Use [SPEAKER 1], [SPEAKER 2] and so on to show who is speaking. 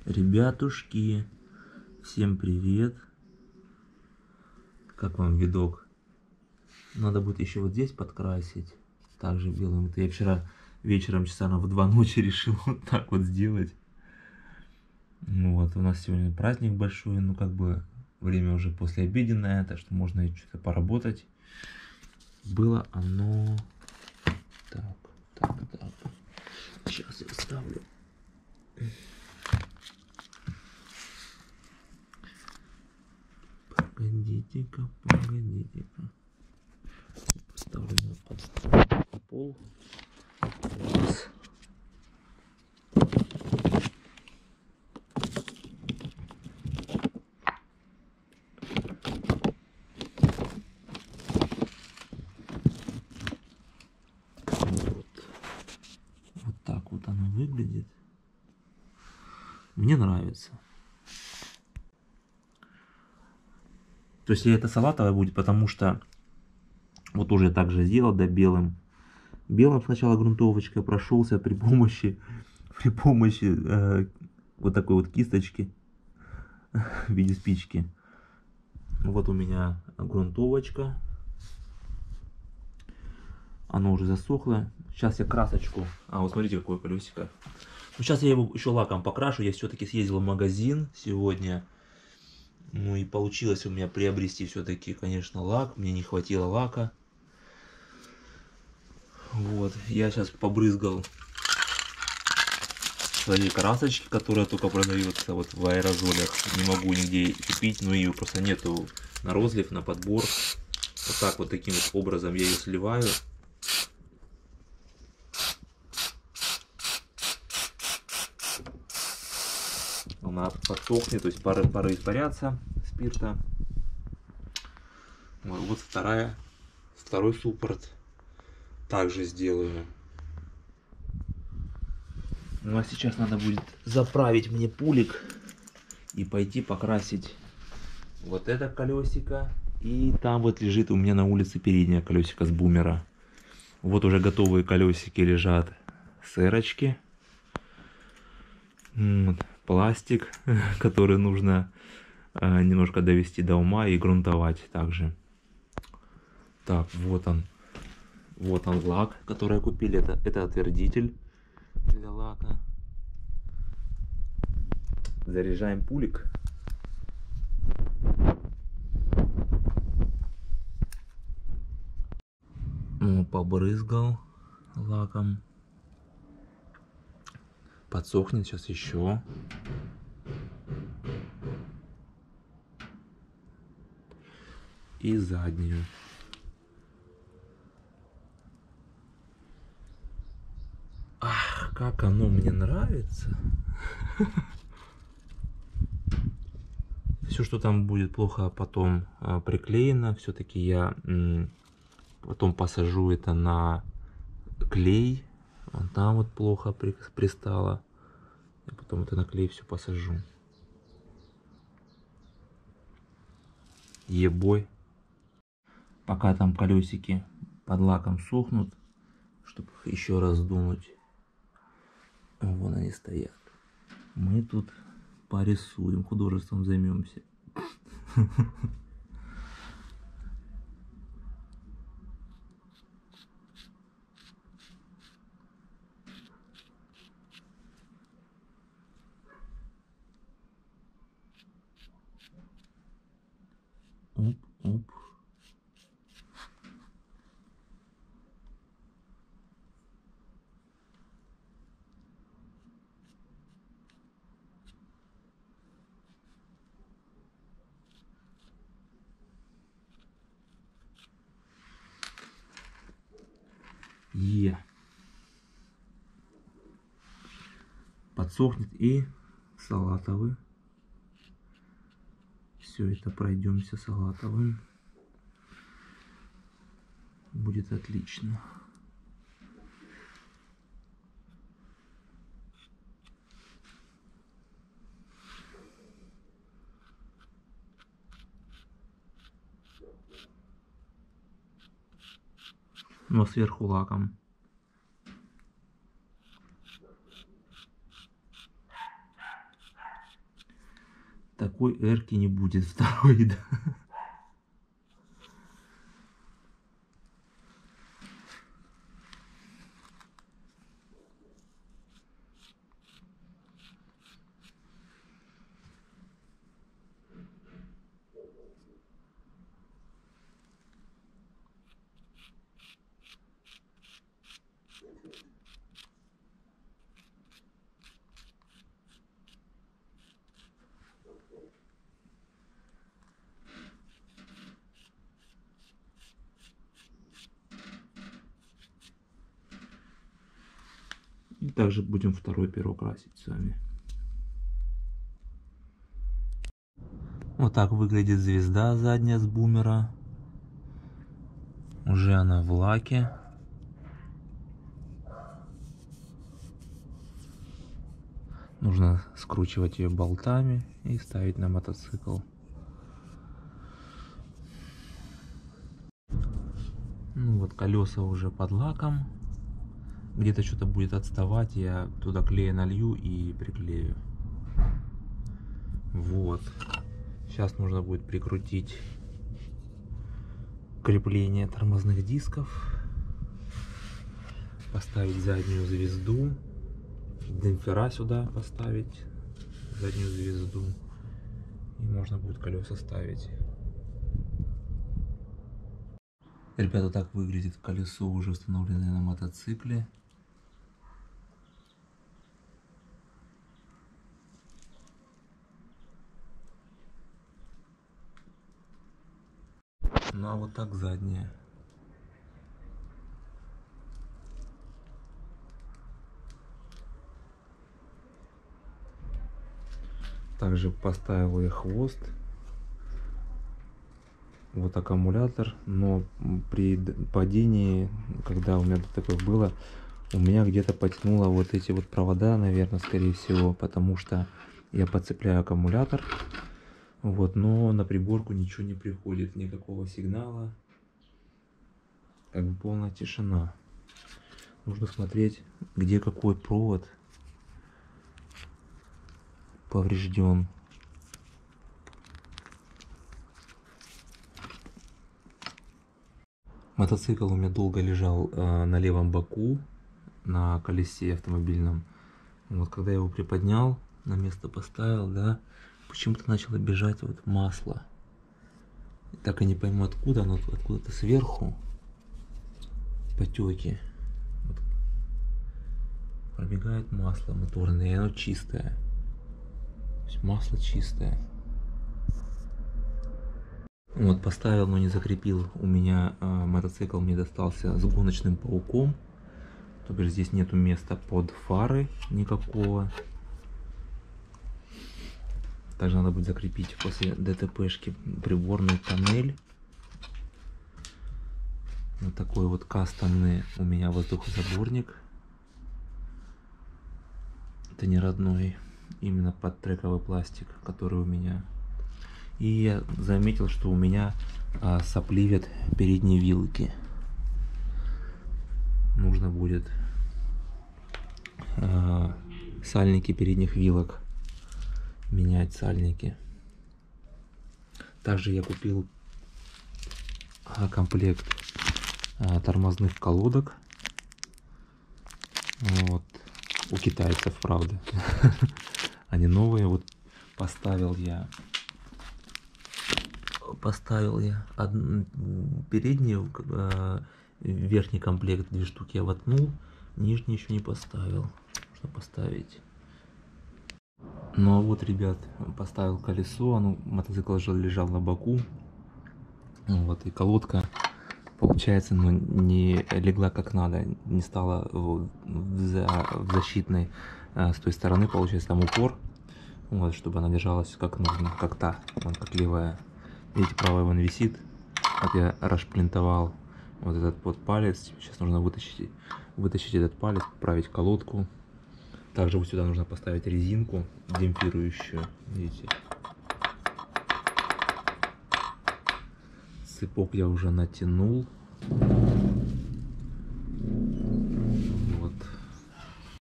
[SPEAKER 1] Ребятушки, всем привет. Как вам видок? Надо будет еще вот здесь подкрасить. Также белым. Это я вчера вечером часа в 2 ночи решил вот так вот сделать. Ну вот, у нас сегодня праздник большой, ну как бы время уже послеобеденное, так что можно что-то поработать. Было оно... Так. Сейчас я ставлю. Погодите-ка. Поставлю на пол. Раз. Вот так вот она выглядит. Мне нравится. То есть это салатовая будет, потому что вот уже так же сделал, да, белым. Белым сначала грунтовочкой прошелся при помощи вот такой вот кисточки в виде спички. Вот у меня грунтовочка. Оно уже засохло. Сейчас я красочку. Вот смотрите, какое колесико. Ну, сейчас я его еще лаком покрашу. Я все-таки съездил в магазин сегодня. Ну и получилось у меня приобрести все-таки, конечно, лак. Мне не хватило лака. Вот, я сейчас побрызгал свои красочки, которые только продаются вот в аэрозолях. Не могу нигде купить, но ее просто нету на розлив, на подбор. Вот так вот таким вот образом я ее сливаю. Она подсохнет, то есть пары испарятся спирта. Вот второй суппорт также сделаю. Ну а сейчас надо будет заправить мне пулик и пойти покрасить вот это колесико. И там вот лежит у меня на улице переднее колесико с бумера. Вот уже готовые колесики лежат с эрочки. Вот, пластик, который нужно немножко довести до ума и грунтовать также. Так, вот он лак, который купили. Это отвердитель для лака. Заряжаем пулик. Ну, побрызгал лаком. Подсохнет сейчас еще. И заднюю. Ах, как оно мне нравится. Все, что там будет плохо потом приклеено, все-таки я потом посажу это на клей. Вон там вот плохо пристало. Я потом это на клей все посажу. Ебой. Пока там колесики под лаком сохнут, чтобы их еще раз дунуть. Вон они стоят. Мы тут порисуем, художеством займемся. Оп. Подсохнет и салатовый. Все это пройдемся салатовым. Будет отлично. Но сверху лаком. такой эрки не будет второй, да. И также будем второй перо красить с вами. Вот так выглядит звезда задняя с бумера. Уже она в лаке. Нужно скручивать ее болтами и ставить на мотоцикл. Ну вот, колеса уже под лаком. Где-то что-то будет отставать, я туда клея налью и приклею. Вот. Сейчас нужно будет прикрутить крепление тормозных дисков, поставить заднюю звезду, демпфера сюда поставить, заднюю звезду, и можно будет колеса ставить. Ребята, так выглядит колесо, уже установленное на мотоцикле. Ну а вот так задняя. Также поставил я хвост. Вот аккумулятор, но при падении, когда у меня такое было, у меня где-то потянуло вот эти вот провода, наверное, скорее всего, потому что я подцепляю аккумулятор. Вот, но на приборку ничего не приходит, никакого сигнала, как бы полная тишина. Нужно смотреть, где какой провод поврежден. Мотоцикл у меня долго лежал на левом боку, на колесе автомобильном. Вот когда я его приподнял, на место поставил, да, почему-то начало бежать вот масло. Так и не пойму откуда, оно откуда-то сверху потеки. Вот. Пробегает масло моторное, и оно чистое. То есть масло чистое. Вот поставил, но не закрепил. У меня мотоцикл мне достался с гоночным пауком. То бишь здесь нету места под фары никакого. Также надо будет закрепить после ДТПшки приборный панель. Вот такой вот кастомный у меня воздухозаборник. Это не родной, именно под трековый пластик, который у меня. И я заметил, что у меня сопливят передние вилки. Нужно будет сальники передних вилок менять, сальники. Также я купил комплект тормозных колодок. Вот. У китайцев, правда. Они новые. Вот поставил я передний, верхний комплект 2 штуки я воткнул, нижний еще не поставил. Нужно поставить. Ну а вот, ребят, поставил колесо, мотоцикл лежал на боку. Вот, и колодка, получается, не легла как надо, не стала в защитной с той стороны, получается, там упор. Вот, чтобы она держалась как нужно, как та, вон, как левая. Видите, правая вон висит. Вот я расшплинтовал вот этот вот палец. Сейчас нужно вытащить этот палец, поправить колодку. Также вот сюда нужно поставить резинку демпфирующую. Видите? Цепок я уже натянул.